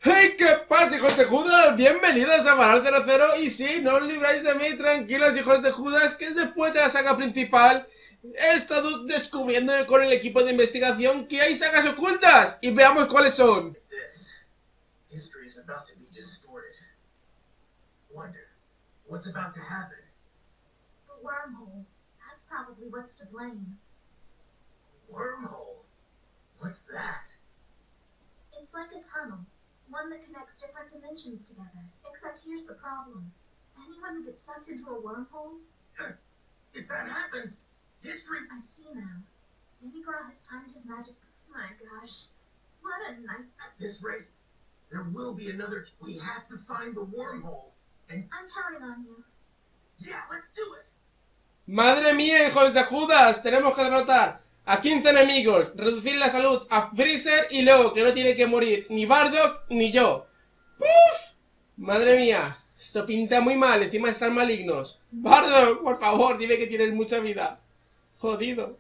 ¡Hey! ¿Qué pasa, hijos de Judas? Bienvenidos a Varal 00. Y sí, no os libráis de mí, tranquilos, hijos de Judas, que después de la saga principal he estado descubriendo con el equipo de investigación que hay sagas ocultas. Y veamos cuáles son. It's like a tunnel, one that connects different dimensions together. Except here's the problem. Anyone who gets sucked into a wormhole... If that happens, history... I see now. Demigra has timed his magic... My gosh. What a night. At this rate, there will be another... We have to find the wormhole. And... I'm counting on you. Yeah, let's do it. Madre mía, hijos de Judas, tenemos que derrotar a 15 enemigos, reducir la salud a Freezer y luego que no tiene que morir ni Bardock ni yo. ¡Puf! Madre mía, esto pinta muy mal, encima están malignos. Bardock, por favor, dime que tienes mucha vida. Jodido.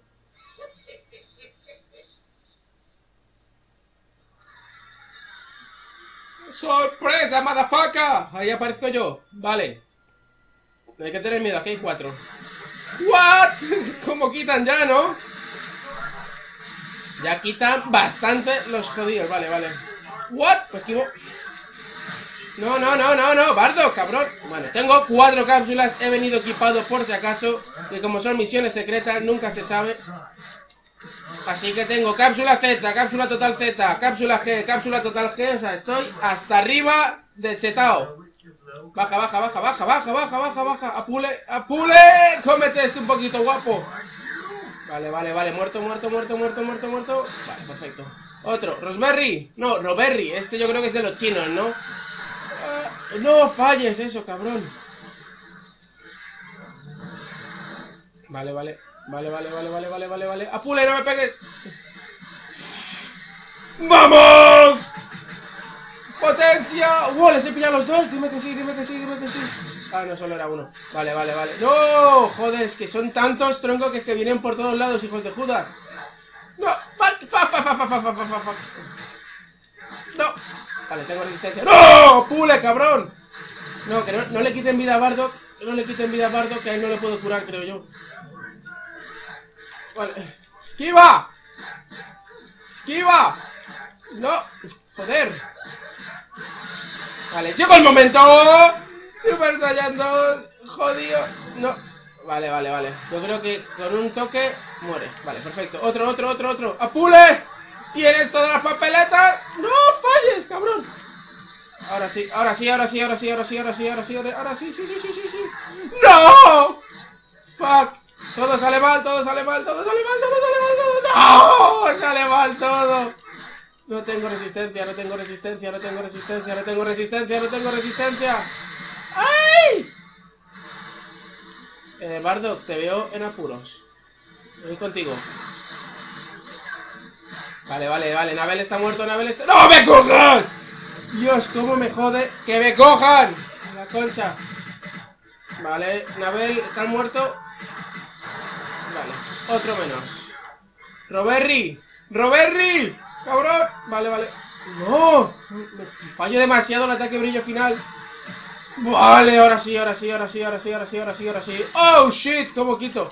¡Sorpresa, motherfucker! Ahí aparezco yo, vale. No hay que tener miedo, aquí hay 4. ¿What? ¿Cómo quitan ya, no? Ya quitan bastante los jodidos, vale. ¿What? Pues esquivo. No, Bardock, cabrón. Bueno, tengo 4 cápsulas, he venido equipado por si acaso, que como son misiones secretas, nunca se sabe. Así que tengo cápsula Z, cápsula total Z, cápsula G, cápsula total G, o sea, estoy hasta arriba de chetao. Baja. Apule. Cómete esto un poquito, guapo. Vale. Muerto. Vale, perfecto. Otro, Rosemary. No, Roberry. Este yo creo que es de los chinos, ¿no? No falles eso, cabrón. Vale. Apule, no me pegues. ¡Vamos! ¡Potencia! ¡Wow! ¿Les he pillado a los dos? Dime que sí. Ah, no, solo era uno. Vale. ¡No! Joder, es que son tantos, tronco, que vienen por todos lados, hijos de Judas. ¡No! ¡No! Vale, tengo resistencia. ¡No! ¡Pule, cabrón! No, que no le quiten vida a Bardock. Que a él no le puedo curar, creo yo. Vale. ¡Esquiva! ¡No! ¡Joder! Vale, llegó el momento. Super Saiyan 2. Jodido. No. Vale. Yo creo que con un toque muere. Vale, perfecto. Otro. ¡Apule! ¿Tienes todas las papeletas? ¡No falles, cabrón! Ahora sí. ¡No! ¡Fuck! Todo sale mal. ¡No! Sale mal todo. No tengo resistencia. ¡Ay! Bardock, te veo en apuros. Voy contigo. Vale. Nabel está muerto, ¡No me cojas! Dios, cómo me jode que me cojan. La concha. Vale, Nabel está muerto. Vale, otro menos. Roberry, cabrón. Vale. No, me fallo demasiado el ataque brillo final. Vale, ahora sí. Oh, shit, ¿cómo quito?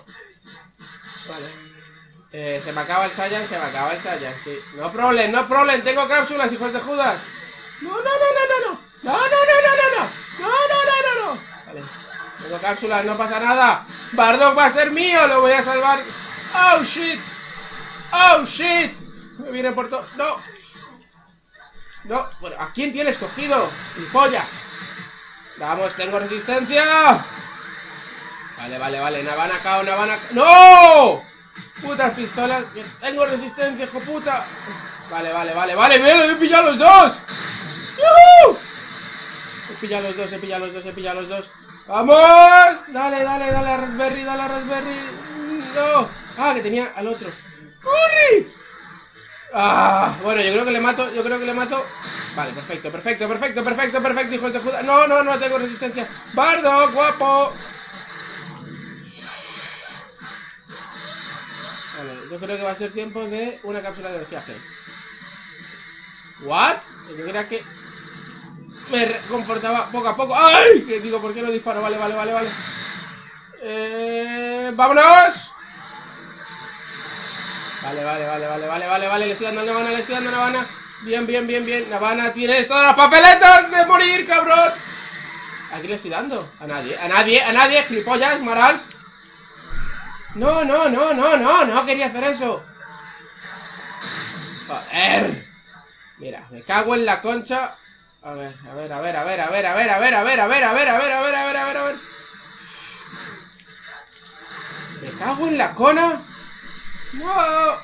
Vale. Se me acaba el Saiyan, sí. No problem, tengo cápsulas, hijos de Judas. No. Vale. Tengo cápsulas, no pasa nada. Bardock va a ser mío, lo voy a salvar. Oh, shit. Me viene por todo. No. Bueno, ¿a quién tienes cogido? ¡Pollas! Vamos, tengo resistencia. Vale. Navana cao. ¡No! Putas pistolas. Tengo resistencia, hijo puta. Vale. Mira, lo he pillado a los dos. ¡Yuhu! He pillado a los dos. ¡Vamos! Dale a Raspberry. No. Ah, que tenía al otro. ¡Corre! Ah, bueno, yo creo que le mato. Vale, perfecto, hijos de Judas. No tengo resistencia. Bardock, guapo. Vale, yo creo que va a ser tiempo de una cápsula de energía G. ¿What? Yo creía que... Me reconfortaba poco a poco. ¡Ay! Que digo, ¿por qué no disparo? Vale. ¡Vámonos! Vale. Le estoy dando a Navana. Bien. Navana, tienes todas las papeletas de morir, cabrón. ¿A quién le estoy dando? A nadie, gilipollas, Maralf. No quería hacer eso. Joder. Mira, me cago en la concha. A ver. Me cago en la cona. No.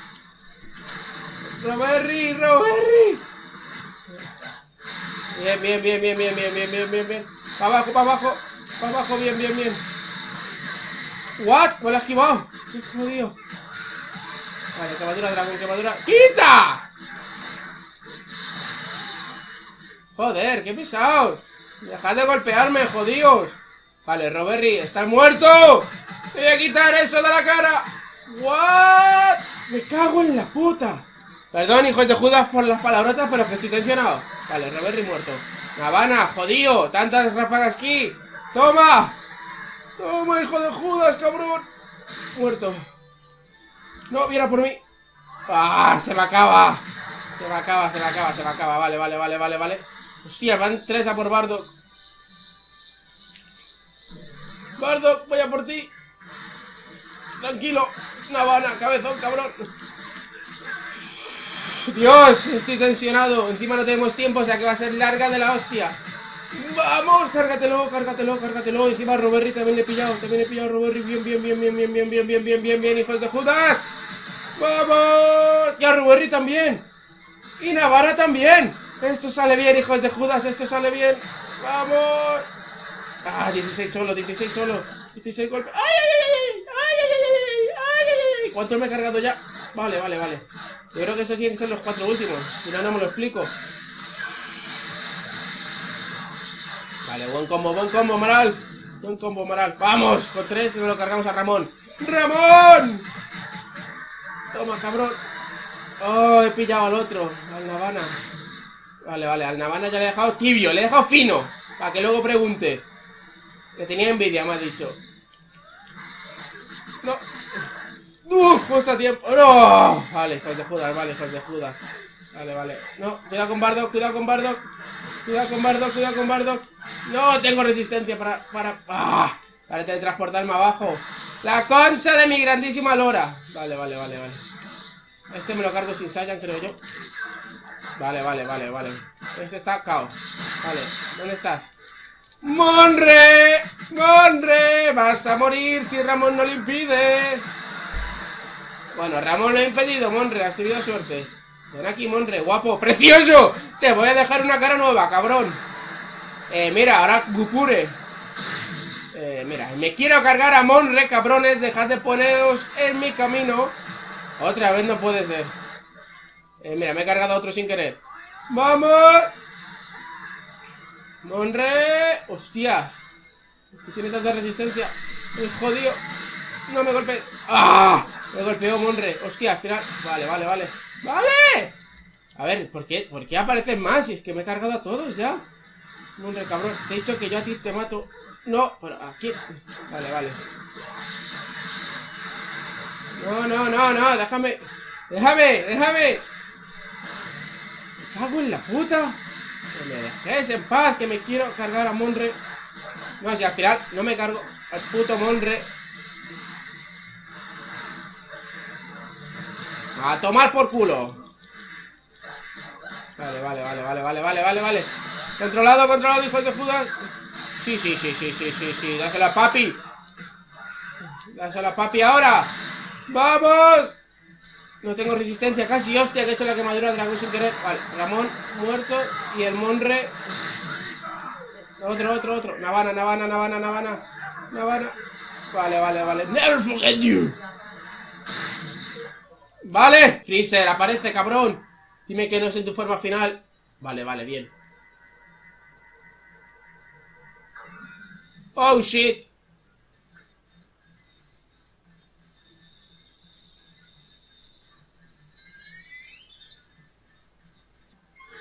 Roberry. Bien. Para abajo, bien. What? Me lo he esquivado. Qué jodido. Vale, quemadura, dragón, quemadura. ¡Quita! Joder, qué pesado. Dejad de golpearme, jodidos. Vale, Roberry, estás muerto. Te voy a quitar eso de la cara. What? Me cago en la puta. Perdón, hijos de Judas, por las palabrotas, pero que estoy tensionado. Vale, Roberry muerto. Navana, jodido. Tantas ráfagas aquí. Toma, hijo de Judas, cabrón. Muerto. No, viera por mí. ¡Ah! Se me acaba. Vale. Hostia, van 3 a por Bardock. Bardock, voy a por ti. Tranquilo. Navana, cabezón, cabrón. Dios, estoy tensionado. Encima no tenemos tiempo, o sea que va a ser larga de la hostia. Vamos, cárgatelo. Encima a Roberry también le he pillado. A Roberry. Bien, hijos de Judas. ¡Vamos! Y a Roberry también. Y Navana también. Esto sale bien, hijos de Judas. ¡Vamos! Ah, 16 solo. 16 golpes. ¡Ay! ¿Cuánto me he cargado ya? Vale. Yo creo que esos tienen que ser los 4 últimos. Si no, no me lo explico. Vale, buen combo, Maralf. Vamos, con 3 y nos lo cargamos a Ramón. ¡Ramón! Toma, cabrón. Oh, he pillado al otro, al Navana. Vale, al Navana ya le he dejado tibio, le he dejado fino. Para que luego pregunte. Que tenía envidia, me ha dicho. No. Uf, justo a tiempo. No. Vale, hijos de Judas. Vale. No, cuidado con Bardock. No tengo resistencia para teletransportarme abajo. La concha de mi grandísima lora. Vale. Este me lo cargo sin Saiyan, creo yo. Vale. Este está KO. Vale, ¿dónde estás? ¡Monre! Vas a morir si Ramón no lo impide. Bueno, Ramón lo ha impedido, Monre, has tenido suerte. Ven aquí, Monre, guapo, precioso. Te voy a dejar una cara nueva, cabrón. Mira, ahora Gupure. Mira, me quiero cargar a Monre, cabrones. Dejad de poneros en mi camino. Otra vez no puede ser. Mira, me he cargado a otro sin querer. ¡Vamos! Monre. Hostias. Tiene tanta resistencia. Estoy jodido. No me golpeé. ¡Ah! Me golpeó Monre. Hostia, al final. Vale. A ver, ¿por qué aparecen más? Si es que me he cargado a todos ya. Monre, cabrón. Te he dicho que yo a ti te mato. No, pero aquí. Vale. No. Déjame. Me cago en la puta. Que me dejes en paz, que me quiero cargar a Monre. No, si al final no me cargo al puto Monre. A tomar por culo. Vale. Controlado, hijos de Judas. Sí. Dásela a papi ahora. ¡Vamos! No tengo resistencia casi, hostia, que he hecho la quemadura de dragón sin querer. Vale, Ramón muerto. Y el Monre. Otro. Navana. Vale. Never forget you. Vale, Freezer, aparece, cabrón. Dime que no es en tu forma final. Vale, bien. Oh, shit.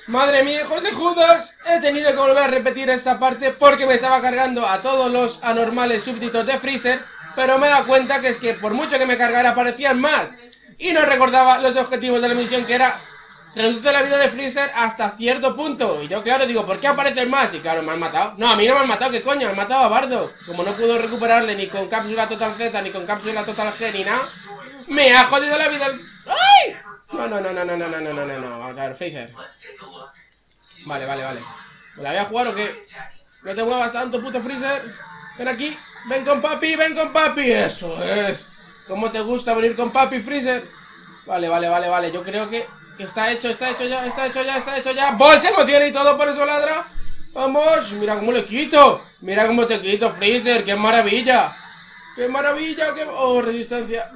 Madre mía, hijos de Judas. He tenido que volver a repetir esta parte porque me estaba cargando a todos los anormales súbditos de Freezer. Pero me he dado cuenta que es que por mucho que me cargara aparecían más. Y no recordaba los objetivos de la misión, que era reduce la vida de Freezer hasta cierto punto. Y yo, claro, digo, ¿por qué aparecen más? Y claro, me han matado. No, a mí no me han matado, ¿qué coño? Me han matado a Bardock. Como no puedo recuperarle ni con cápsula Total Z, ni con cápsula Total G, ni nada, me ha jodido la vida el... ¡Ay! No. Vamos a ver, Freezer. Vale. ¿Me la voy a jugar o qué? No te muevas tanto, puto Freezer. Ven aquí. Ven con papi. Eso es. ¿Cómo te gusta venir con papi, Freezer? Vale. Yo creo que está hecho ya. ¡Bol se emociona y todo, por eso ladra! ¡Vamos! Mira cómo le quito. Mira cómo te quito, Freezer. ¡Qué maravilla! ¡Oh, resistencia!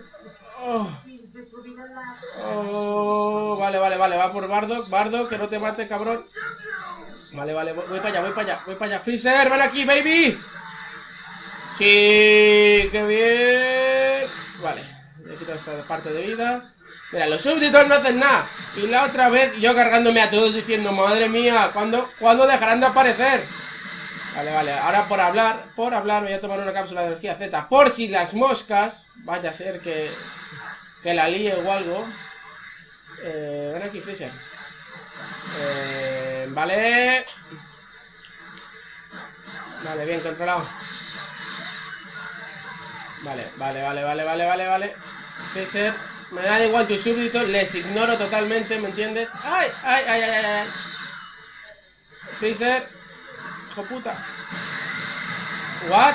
¡Oh! Vale. Va por Bardock, que no te mate, cabrón. Vale. Voy para allá. Freezer, ven aquí, baby. Sí, qué bien. Vale, le quito esta parte de vida. Mira, los súbditos no hacen nada. Y la otra vez yo cargándome a todos diciendo, madre mía, ¿cuándo dejarán de aparecer? Vale, ahora por hablar voy a tomar una cápsula de energía Z. Por si las moscas, vaya a ser que la líe o algo. Ven aquí, Freezer. Vale, bien controlado. Vale. Freezer, me da igual tus súbditos, les ignoro totalmente, ¿me entiendes? ¡Ay! Freezer, hijo puta. What?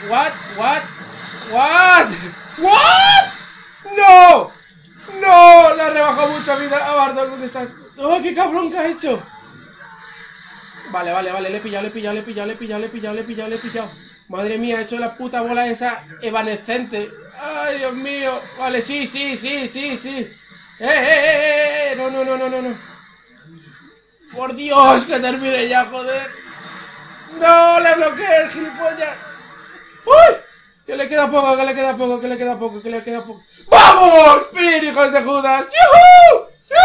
¡No! Le ha rebajado mucha vida a Bardock. ¿Dónde estás? ¡Oh, qué cabrón que ha hecho! Vale, le he pillado. Madre mía, he hecho la puta bola esa evanescente. Ay, Dios mío. Vale, sí. No. Por Dios, que termine ya, joder. No, le bloqueé el gilipollas. ¡Uy! Que le queda poco. ¡Vamos! ¡Fin, hijos de Judas! ¡Yuhu!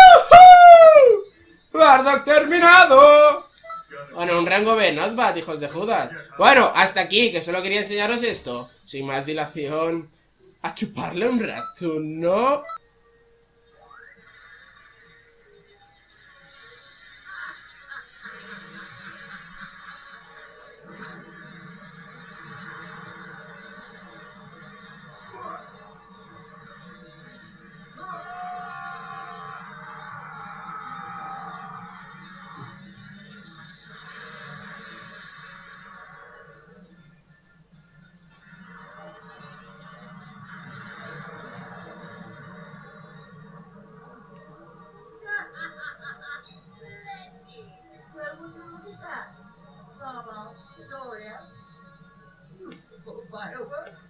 ¡Bardock terminado! Bueno, un rango B, not bad, hijos de Judas. Bueno, hasta aquí, que solo quería enseñaros esto. Sin más dilación, a chuparle un rato, ¿no? Well, would you look at that? Sawbones, Doria. Beautiful fireworks.